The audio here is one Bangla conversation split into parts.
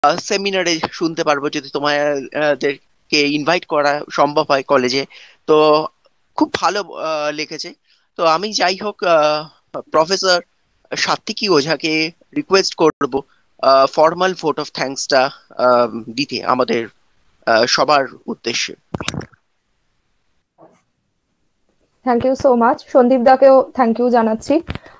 সেমিনারে শুনতে পারবো যদি তোমাদেরকে ইনভাইট করা সম্ভব হয় কলেজে। তো খুব ভালো লিখেছে। তো আমি যাই হোক প্রফেসর সাত্বিকী ওঝাকে রিকোয়েস্ট করব ফর্মাল ভোট অফ থ্যাঙ্কসটা দিতে আমাদের সবার উদ্দেশ্যে। Thank you so much. Sandip দাকেও থ্যাংক ইউ জানাচ্ছি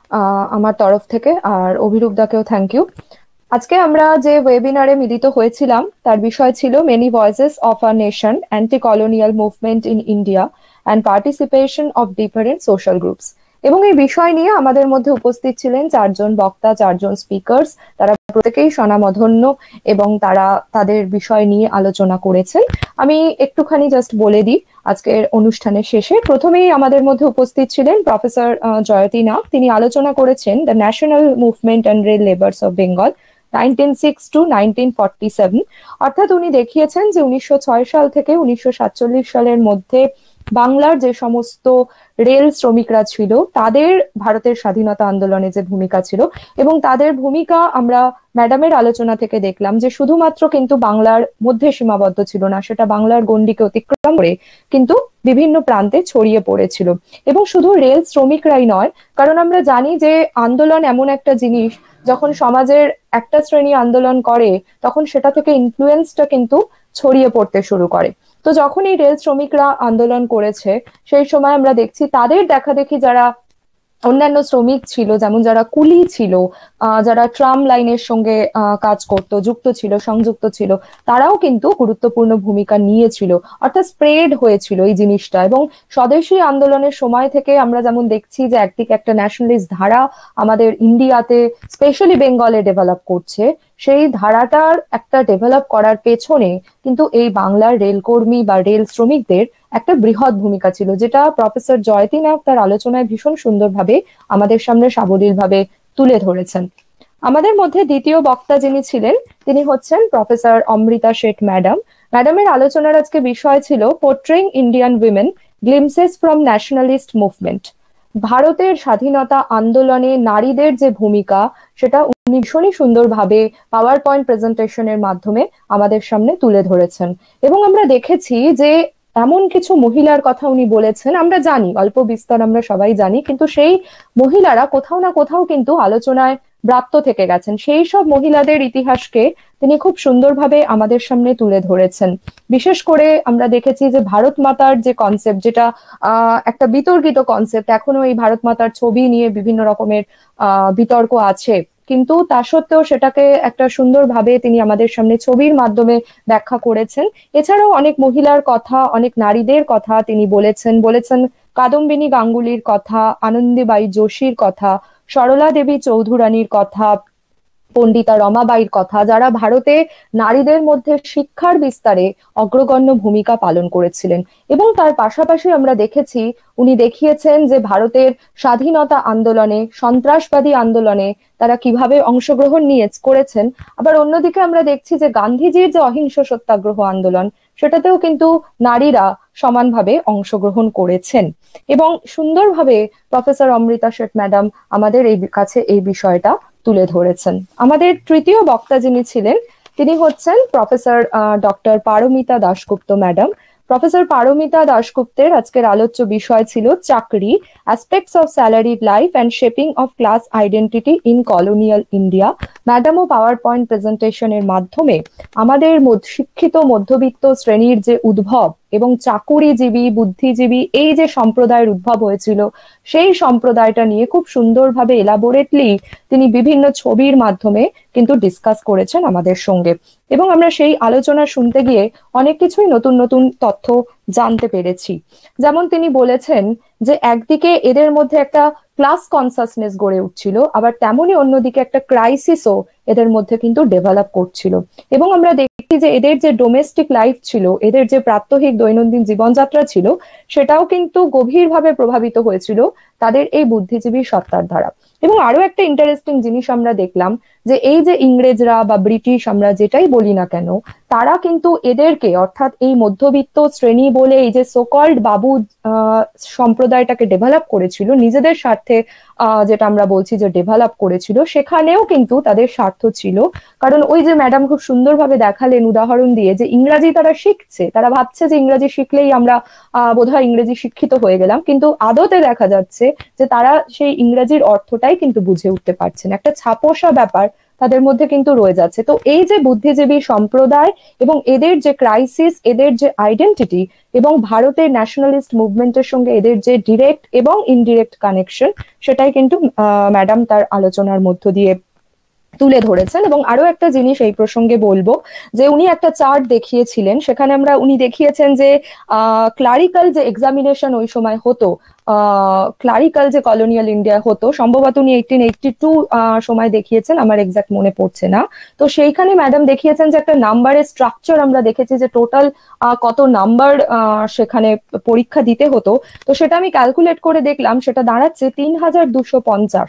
আমার তরফ থেকে, আর অভিরূপ দাকেও থ্যাংক ইউ। আজকে আমরা যে ওয়েবিনারে মিলিত হয়েছিলাম তার বিষয় ছিল many voices of a nation, anti colonial movement in India and participation of different social groups. এবং এই বিষয় নিয়ে আমাদের মধ্যে উপস্থিত ছিলেন চারজন বক্তা, চারজন স্পিকার্স। তারা প্রত্যেকেই স্বনামধন্য এবং তারা তাদের বিষয় নিয়ে আলোচনা করেছেন। আমি একটুখানি জাস্ট বলে দিই আজকের অনুষ্ঠানের শেষে। প্রথমেই আমাদের মধ্যে উপস্থিত ছিলেন প্রফেসর জয়তী নাগ। তিনি আলোচনা করেছেন the national movement and rail labours of Bengal 1906 to 1947। অর্থাৎ উনি দেখিয়েছেন যে 1906 সাল থেকে 1947 সালের মধ্যে বাংলার যে সমস্ত রেল শ্রমিকরা ছিল তাদের ভারতের স্বাধীনতা আন্দোলনে যে ভূমিকা ছিল, এবং তাদের ভূমিকা আমরা ম্যাডামের আলোচনা থেকে দেখলাম যে শুধুমাত্র কিন্তু বাংলার মধ্যে সীমাবদ্ধ ছিল না, সেটা বাংলার গণ্ডিকে অতিক্রম করে কিন্তু বিভিন্ন প্রান্তে ছড়িয়ে পড়েছিল। এবং শুধু রেল শ্রমিকরাই নয়, কারণ আমরা জানি যে আন্দোলন এমন একটা জিনিস, যখন সমাজের একটা শ্রেণী আন্দোলন করে তখন সেটা থেকে ইনফ্লুয়েন্সটা কিন্তু ছড়িয়ে পড়তে শুরু করে। তো যখন এই রেল শ্রমিকরা আন্দোলন করেছে সেই সময় আমরা দেখছি তাদের দেখাদেখি যারা অন্যান্য শ্রমিক ছিল, যেমন যারা কুলি ছিল, যারা ট্রাম লাইনের সঙ্গে কাজ করত, যুক্ত ছিল, সংযুক্ত ছিল, তারাও কিন্তু গুরুত্বপূর্ণ ভূমিকা নিয়েছিল। অর্থাৎ স্প্রেড হয়েছিল এই জিনিসটা। এবং স্বদেশী আন্দোলনের সময় থেকে আমরা যেমন দেখছি যে একদিকে একটা ন্যাশনালিস্ট ধারা আমাদের ইন্ডিয়াতে স্পেশালি বেঙ্গলে ডেভেলপ করছে, সেই ধারাটার একটা ডেভেলপ করার পেছনে কিন্তু এই বাংলার রেলকর্মী বা রেল শ্রমিকদের একটা বৃহৎ ভূমিকা ছিল, যেটা প্রফেসর জয়তী নাগ তার আলোচনায় ভীষণ সুন্দরভাবে আমাদের সামনে সাবলীলভাবে তুলে ধরেছেন। আমাদের মধ্যে দ্বিতীয় বক্তা যিনি ছিলেন তিনি হচ্ছেন প্রফেসর অমৃতা শেঠ ম্যাডাম। ম্যাডামের আলোচনার আজকে বিষয় ছিল portraying Indian women, glimpses from nationalist movement. ভারতের স্বাধীনতা আন্দোলনে নারীদের যে ভূমিকা সেটা উনি ভীষণই সুন্দরভাবে পাওয়ার পয়েন্ট প্রেজেন্টেশনের মাধ্যমে আমাদের সামনে তুলে ধরেছেন। এবং আমরা দেখেছি যে এমন কিছু মহিলার কথা উনি বলেছেন, আমরা জানি অল্প বিস্তর আমরা সবাই জানি, কিন্তু সেই মহিলারা কোথাও না কোথাও কিন্তু আলোচনায় ব্রাত্য থেকে গেছেন। সেই সব মহিলাদের ইতিহাসকে তিনি খুব সুন্দরভাবে আমাদের সামনে তুলে ধরেছেন। বিশেষ করে আমরা দেখেছি যে ভারত মাতার যে কনসেপ্ট, যেটা একটা বিতর্কিত কনসেপ্ট, এখনো এই ভারত মাতার ছবি নিয়ে বিভিন্ন রকমের বিতর্ক আছে, কিন্তু তা সত্ত্বেও সেটাকে একটা সুন্দরভাবে তিনি আমাদের সামনে ছবির মাধ্যমে ব্যাখ্যা করেছেন। এছাড়াও অনেক মহিলার কথা, অনেক নারীদের কথা তিনি বলেছেন কাদম্বিনী গাঙ্গুলির কথা, আনন্দীবাই যোশীর কথা, সরলা দেবী চৌধুরানীর কথা, পণ্ডিতা রমাবাইর কথা, যারা ভারতে নারীদের মধ্যে শিক্ষার বিস্তারে অগ্রগণ্য ভূমিকা পালন করেছিলেন। এবং তার পাশাপাশি আমরা দেখেছি উনি দেখিয়েছেন যে ভারতের স্বাধীনতা আন্দোলনে, সন্ত্রাসবাদী আন্দোলনে তারা কিভাবে অংশগ্রহণ করেছেন। আবার অন্যদিকে আমরা দেখছি যে গান্ধীজির যে অহিংস সত্যাগ্রহ আন্দোলন, সেটাতেও কিন্তু নারীরা সমানভাবে অংশগ্রহণ করেছেন। এবং সুন্দরভাবে প্রফেসর অমৃতা শেঠ ম্যাডাম আমাদের কাছে এই বিষয়টা তুলে ধরেছেন। আমাদের তৃতীয় বক্তা যিনি ছিলেন তিনি হচ্ছেন professor doctor Paramita Dasgupta madam. Professor Paramita দাশগুপ্তের আজকের আলোচ্য বিষয় ছিল chakri, aspects of salaried life and shaping of class identity in colonial India. ম্যাডামও পাওয়ার পয়েন্ট প্রেজেন্টেশনের মাধ্যমে আমাদের শিক্ষিত মধ্যবিত্ত শ্রেণীর যে উদ্ভব এবং চাকুরিজীবী, বুদ্ধিজীবী এই যে সম্প্রদায়ের উদ্ভব হয়েছিল, সেই সম্প্রদায়টা নিয়ে খুব সুন্দরভাবে এলাবোরেটলি তিনি বিভিন্ন ছবির মাধ্যমে কিন্তু ডিসকাস করেছেন আমাদের সঙ্গে। এবং আমরা সেই আলোচনা শুনতে গিয়ে অনেক কিছুই নতুন নতুন তথ্য জানতে পেরেছি। যেমন তিনি বলেছেন যে একদিকে এদের মধ্যে একটা ক্লাস কনসাসনেস গড়ে উঠছিল, আবার তেমনি অন্যদিকে একটা ক্রাইসিসও এদের মধ্যে কিন্তু ডেভেলপ করছিল। এবং আমরা দেখি যে এদের যে ডোমেস্টিক লাইফ ছিল, এদের যে প্রাত্যহিক দৈনন্দিন জীবনযাত্রা ছিল, সেটাও কিন্তু গভীরভাবে প্রভাবিত হয়েছিল তাদের এই বুদ্ধিজীবী সত্তার দ্বারা। এবং আরো একটা ইন্টারেস্টিং জিনিস আমরা দেখলাম যে এই যে ইংরেজরা বা ব্রিটিশ আমরা যেটাই বলি না কেন, তারা কিন্তু এদেরকে, অর্থাৎ এই মধ্যবিত্ত শ্রেণী বলে এই যে সোকল্ড বাবু সম্প্রদায়টাকে ডেভেলপ করেছিল নিজেদের স্বার্থে, যেটা আমরা বলছি যে ডেভেলপ করেছিল, সেখানেও কিন্তু তাদের স্বার্থ ছিল। কারণ ওই যে ম্যাডাম খুব সুন্দরভাবে দেখালেন উদাহরণ দিয়ে, যে ইংরাজি তারা শিখছে, তারা ভাবছে যে ইংরাজি শিখলেই আমরা বোধহয় ইংরেজি শিক্ষিত হয়ে গেলাম, কিন্তু আদতে দেখা যাচ্ছে যে তারা সেই ইংরেজির অর্থটাই কিন্তু বুঝে উঠতে পারছে না। একটা ছাপোষা ব্যাপার তাদের মধ্যে কিন্তু রয়ে যাচ্ছে। তো এই যে বুদ্ধিজীবী সম্প্রদায় এবং এদের যে ক্রাইসিস, এদের যে আইডেন্টিটি এবং ভারতের ন্যাশনালিস্ট মুভমেন্টের সঙ্গে এদের যে ডিরেক্ট এবং ইনডিরেক্ট কানেকশন, সেটাই কিন্তু ম্যাডাম তার আলোচনার মধ্য দিয়ে তুলে ধরেছেন। এবং আরো একটা জিনিস এই প্রসঙ্গে বলবো, যে উনি একটা চার্ট দেখিয়েছিলেন, সেখানে উনি দেখিয়েছেন যে ক্লারিক্যাল যে এক্সামিনেশন ওই সময় হতো, ক্লারিক্যাল যে কলোনিয়াল ইন্ডিয়া হতো, সম্ভবত উনি 1882 সময় দেখিয়েছেন, আমার এক্সাক্ট মনে পড়ছে না। তো সেইখানে ম্যাডাম দেখিয়েছেন যে একটা নাম্বারের স্ট্রাকচার আমরা দেখেছি, যে টোটাল কত নাম্বার সেখানে পরীক্ষা দিতে হতো। তো সেটা আমি ক্যালকুলেট করে দেখলাম, সেটা দাঁড়াচ্ছে 3250।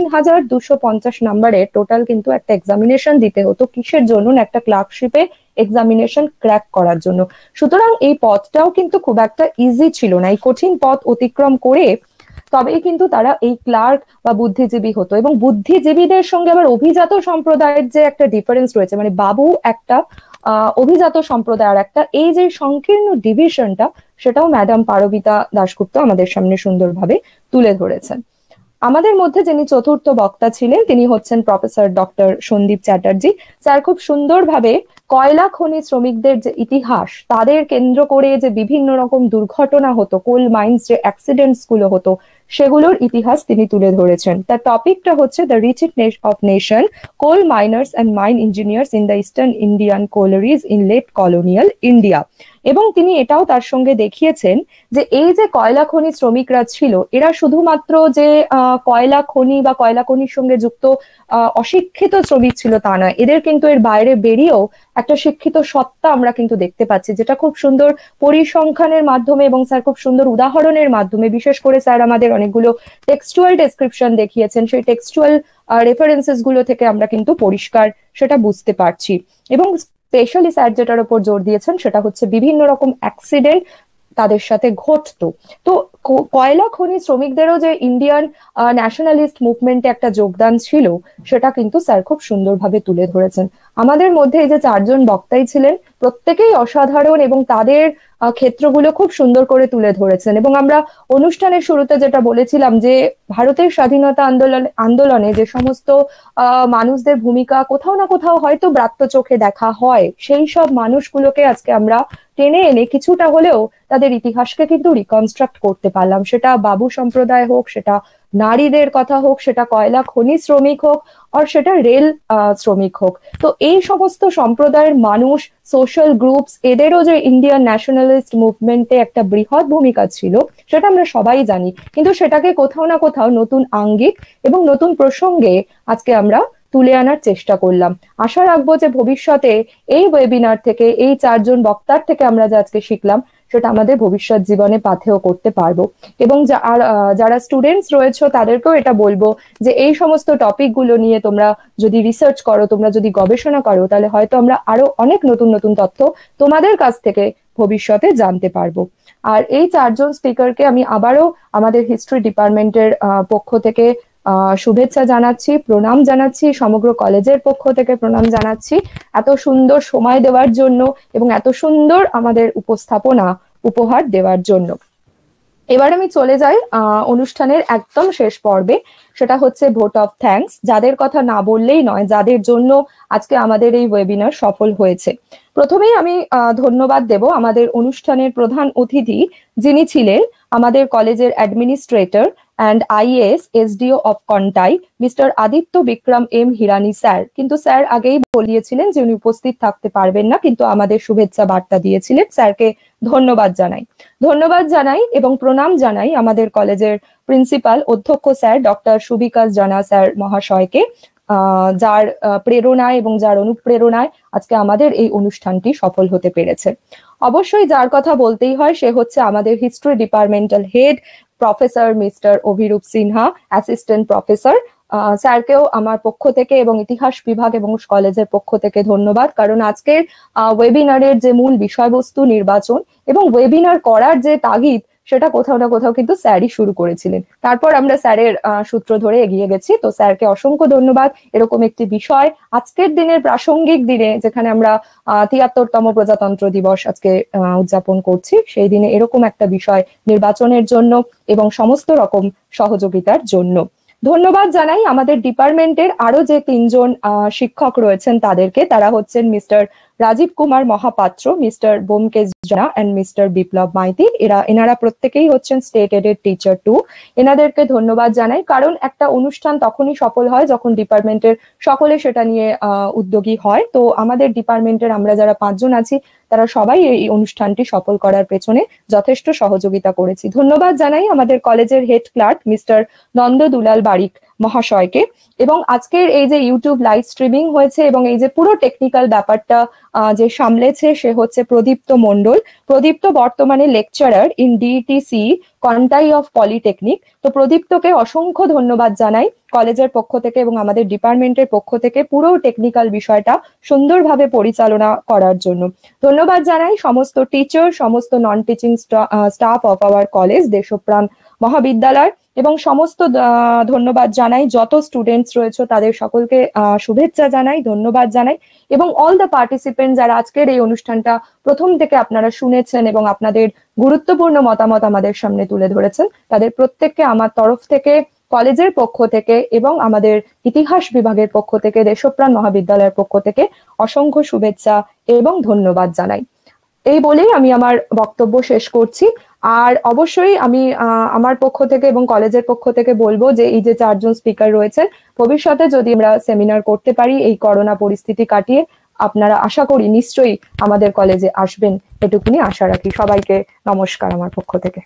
3250 নাম্বারের টোটাল কিন্তু একটা এক্সামিনেশন দিতে হতো। কিসের জন্য? একটা ক্লার্কশিপে এক্সামিনেশন ক্র্যাক করার জন্য। সুতরাং এই পথটাও কিন্তু খুব একটা ইজি ছিল না। এই কঠিন পথ অতিক্রম করে তবেই কিন্তু তারা এই ক্লার্ক বা বুদ্ধিজীবী হতো। এবং বুদ্ধিজীবীদের সঙ্গে আবার অভিজাত সম্প্রদায়ের যে একটা ডিফারেন্স রয়েছে, মানে বাবু একটা, অভিজাত সম্প্রদায় আর একটা, এই যে সংকীর্ণ ডিভিশনটা, সেটাও ম্যাডাম পারবিতা দাশগুপ্ত আমাদের সামনে সুন্দরভাবে তুলে ধরেছেন। আমাদের মধ্যে যিনি চতুর্থ বক্তা ছিলেন তিনি হচ্ছেন professor doctor Sandip Chatterjee. Sir খুব সুন্দরভাবে কয়লা খনি শ্রমিকদের যে ইতিহাস, তাদের কেন্দ্র করে যে বিভিন্ন রকম দুর্ঘটনা হতো, কোল মাইন্স যে অ্যাক্সিডেন্টস গুলো হতো, সেগুলোর ইতিহাস তিনি তুলে ধরেছেন। তার টপিকটা হচ্ছে the richest of nation, coal miners and mine engineers in the eastern Indian collieries in late colonial India. এবং তিনি এটাও তার সঙ্গে দেখিয়েছেন যে এই যে কয়লা খনি শ্রমিকরা ছিল, এরা শুধুমাত্র যে কয়লা খনি বা কয়লা খনির সঙ্গে যুক্ত অশিক্ষিত শ্রমিক ছিল তা নয়, এদের কিন্তু এর বাইরে বেরিয়েও একটা শিক্ষিত সত্তা আমরা কিন্তু দেখতে পাচ্ছি, যেটা খুব সুন্দর পরিসংখ্যানের মাধ্যমে এবং স্যার খুব সুন্দর উদাহরণের মাধ্যমে, বিশেষ করে স্যার আমাদের অনেকগুলো টেক্সচুয়াল ডেসক্রিপশন দেখিয়েছেন, সেই টেক্সচুয়াল রেফারেন্সেস গুলো থেকে আমরা কিন্তু পরিষ্কার সেটা বুঝতে পারছি। এবং স্পেশালি স্যার যেটার উপর জোর দিয়েছেন সেটা হচ্ছে বিভিন্ন রকম অ্যাক্সিডেন্ট তাদের সাথে ঘটতো। তো কয়লা খনি শ্রমিকদেরও যে ইন্ডিয়ান ন্যাশনালিস্ট মুভমেন্টে একটা যোগদান ছিল, সেটা কিন্তু স্যার খুব সুন্দরভাবে তুলে ধরেছেন। আমাদের মধ্যে এই যে চারজন বক্তাই ছিলেন, প্রত্যেকেই অসাধারণ এবং তাদের ক্ষেত্রগুলো খুব সুন্দর করে তুলে ধরেছেন। এবং আমরা অনুষ্ঠানের শুরুতে যেটা বলেছিলাম, যে ভারতের স্বাধীনতা আন্দোলনে যে সমস্ত মানুষদের ভূমিকা কোথাও না কোথাও হয়তো ব্রাত্য চোখে দেখা হয়, সেই সব মানুষগুলোকে আজকে আমরা টেনে এনে কিছুটা হলেও তাদের ইতিহাসকে কিন্তু রিকনস্ট্রাক্ট করতে পারলাম। সেটা বাবু সম্প্রদায় হোক, সেটা নারীদের কথা হোক, সেটা কয়লা খনি শ্রমিক হোক, আর সেটা রেল শ্রমিক হোক। তো এই সমস্ত সম্প্রদায়ের মানুষ, সোশ্যাল গ্রুপস, এদেরও যে ইন্ডিয়ান ন্যাশনালিস্ট মুভমেন্টে একটা বৃহৎ ভূমিকা ছিল, সেটা আমরা সবাই জানি। কিন্তু সেটাকে কোথাও না কোথাও নতুন আঙ্গিক এবং নতুন প্রসঙ্গে আজকে আমরা তুলে আনার চেষ্টা করলাম। আশা রাখবো যে ভবিষ্যতে এই ওয়েবিনার থেকে, এই চারজন বক্তার থেকে আমরা যে আজকে শিখলাম, সেটা আমাদের ভবিষ্যৎ জীবনে পাথেয় করতে পারবো। এবং যারা স্টুডেন্টস রয়েছে তাদেরকেও এটা বলবো যে এই সমস্ত টপিক গুলো নিয়ে তোমরা যদি রিসার্চ করো, তোমরা যদি গবেষণা করো, তাহলে হয়তো আমরা আরো অনেক নতুন নতুন তথ্য তোমাদের কাছ থেকে ভবিষ্যতে জানতে পারবো। আর এই চারজন স্পিকারকে আমি আবারও আমাদের হিস্ট্রি ডিপার্টমেন্টের পক্ষ থেকে শুভেচ্ছা জানাচ্ছি, প্রণাম জানাচ্ছি, সমগ্র কলেজের পক্ষ থেকে প্রণাম জানাচ্ছি এত সুন্দর সময় দেওয়ার জন্য এবং এত সুন্দর আমাদের উপস্থাপনা উপহার দেওয়ার জন্য। এবার আমি চলে যাই অনুষ্ঠানের একদম শেষ পর্বে, সেটা হচ্ছে ভোট অফ থ্যাঙ্কস, যাদের কথা না বললেই নয়, যাদের জন্য আজকে আমাদের এই ওয়েবিনার সফল হয়েছে। প্রথমেই আমি ধন্যবাদ দেব আমাদের অনুষ্ঠানের প্রধান অতিথি, যিনি ছিলেন আমাদের কলেজের administrator and IAS SDO of Contai, mister Aditya Vikram M Hirani sir. কিন্তু স্যার আগেই বলিয়েছিলেন যে উনি উপস্থিত থাকতে পারবেন না, কিন্তু আমাদের শুভেচ্ছা বার্তা দিয়েছিলেন। স্যারকে ধন্যবাদ জানাই এবং প্রণাম জানাই আমাদের কলেজের প্রিন্সিপাল অধ্যক্ষ স্যার ডক্টর সুবিকাশ জানা স্যার মহাশয়কে, যার প্রেরণায় এবং যার অনুপ্রেরণায় আজকে আমাদের এই অনুষ্ঠানটি সফল হতে পেরেছে। অবশ্যই যার কথা বলতেই হয় সে হচ্ছে আমাদের history departmental head professor mister Abhirup Sinha, assistant professor, স্যারকেও আমার পক্ষ থেকে এবং ইতিহাস বিভাগ এবং কলেজের পক্ষ থেকে ধন্যবাদ, কারণ আজকের ওয়েবিনারের যে মূল বিষয়বস্তু নির্বাচন এবং ওয়েবিনার করার যে তাগিদ, সেটা কোথাও না কোথাও কিন্তু স্যারই শুরু করেছিলেন। তারপর আমরা স্যারের সূত্র ধরে এগিয়ে গেছি। তো স্যারকে অসংখ্য ধন্যবাদ। এরকম একটি বিষয় আজকের দিনের প্রাসঙ্গিক দিনে, যেখানে আমরা ৭৩তম প্রজাতন্ত্র দিবস আজকে উদযাপন করছি, সেই দিনে এরকম একটা বিষয় নির্বাচনের জন্য এবং সমস্ত রকম সহযোগিতার জন্য ধন্যবাদ জানাই আমাদের ডিপার্টমেন্টের আরো যে ৩জন শিক্ষক রয়েছেন তাদেরকে। তারা হচ্ছেন mister Rajib Kumar Mahapatra, mister Byomkesh Jana and mister বিপ্লব মাইতি। এনারা প্রত্যেকেই হচ্ছেন স্টেট এডেড টিচার 2। এনাদেরকে ধন্যবাদ জানাই, কারণ একটা অনুষ্ঠান তখনই সফল হয় যখন ডিপার্টমেন্টের সকলে সেটা নিয়ে উদ্যোগী হয়। তো আমাদের ডিপার্টমেন্টের আমরা যারা 5জন আছি, তারা সবাই এই অনুষ্ঠানটি সফল করার পেছনে যথেষ্ট সহযোগিতা করেছি। ধন্যবাদ জানাই আমাদের কলেজের head clerk mister Nanda Dulal Barik মহাশয়কে। এবং আজকের এই যে ইউটিউব লাইভ স্ট্রিমিং হয়েছে এবং এই যে পুরো টেকনিক্যাল ব্যাপারটা যে সামলেছে, সে হচ্ছে প্রদীপ্ত মণ্ডল। প্রদীপ্ত বর্তমানে lecturer in DTC Contai of polytechnic. তো প্রদীপ্তকে অসংখ্য ধন্যবাদ জানাই কলেজের পক্ষ থেকে এবং আমাদের ডিপার্টমেন্টের পক্ষ থেকে পুরো টেকনিক্যাল বিষয়টা সুন্দরভাবে পরিচালনা করার জন্য। ধন্যবাদ জানাই সমস্ত টিচার, সমস্ত non teaching staff of our college Deshapran Mahavidyalaya, এবং সমস্ত ধন্যবাদ জানাই যত স্টুডেন্টস রয়েছে তাদের সকলকে শুভেচ্ছা জানাই, ধন্যবাদ জানাই। এবং অল দ্য পার্টিসিপেন্ট যারা আজকের এই অনুষ্ঠানটা প্রথম থেকে আপনারা শুনেছেন এবং আপনাদের গুরুত্বপূর্ণ মতামত আমাদের সামনে তুলে ধরেছেন, তাদের প্রত্যেককে আমার তরফ থেকে, কলেজের পক্ষ থেকে এবং আমাদের ইতিহাস বিভাগের পক্ষ থেকে, দেশপ্রাণ মহাবিদ্যালয়ের পক্ষ থেকে অসংখ্য শুভেচ্ছা এবং ধন্যবাদ জানাই। এই বলেই আমি আমার বক্তব্য শেষ করছি। আর অবশ্যই আমি আমার পক্ষ থেকে এবং কলেজের পক্ষ থেকে বলবো যে এই যে 4জন স্পিকার রয়েছেন, ভবিষ্যতে যদি আমরা সেমিনার করতে পারি এই করোনা পরিস্থিতি কাটিয়ে, আপনারা আশা করি নিশ্চয়ই আমাদের কলেজে আসবেন, এটুকুনি আশা রাখি। সবাইকে নমস্কার আমার পক্ষ থেকে।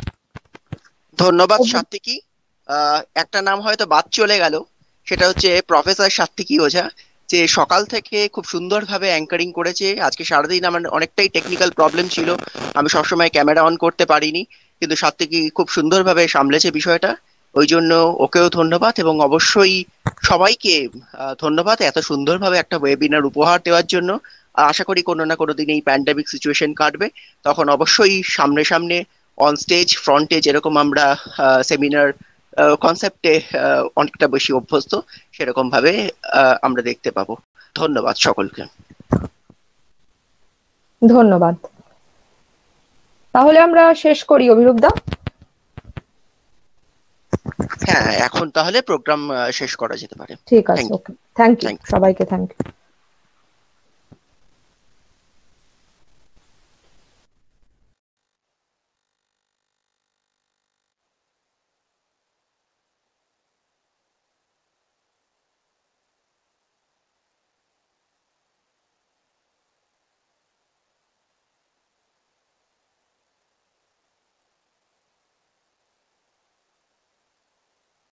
ধন্যবাদ সাত্বিকী। একটা নাম হয়তো বাদ চলে গেল, সেটা হচ্ছে প্রফেসর সাত্বিকী ওঝা, যে সকাল থেকে খুব সুন্দরভাবে অ্যাঙ্কারিং করেছে। আজকে সারাদিন আমার অনেকটাই টেকনিক্যাল প্রবলেম ছিল, আমি সবসময় ক্যামেরা অন করতে পারিনি, কিন্তু সাত্বিকী খুব সুন্দরভাবে সামলেছে বিষয়টা। ওই জন্য ওকেও ধন্যবাদ, এবং অবশ্যই সবাইকে ধন্যবাদ এত সুন্দরভাবে একটা ওয়েবিনার উপহার দেওয়ার জন্য। আশা করি কোনো না কোনো দিন এই প্যান্ডামিক সিচুয়েশন কাটবে, তখন অবশ্যই সামনে সামনে অন স্টেজ ফ্রন্টে যেরকম আমরা সেমিনার কনসেপ্টে অনেকটা বেশি অভ্যস্ত, সেরকম ভাবে আমরা দেখতে পাবো। ধন্যবাদ সকলকে। ধন্যবাদ। তাহলে আমরা শেষ করি অভিরূপ দা। হ্যাঁ, এখন তাহলে প্রোগ্রাম শেষ করা যেতে পারে। ঠিক আছে, ওকে, থ্যাংক ইউ, সবাইকে থ্যাংক ইউ।